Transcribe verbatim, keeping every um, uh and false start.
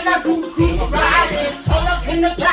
my two feet riding all up in the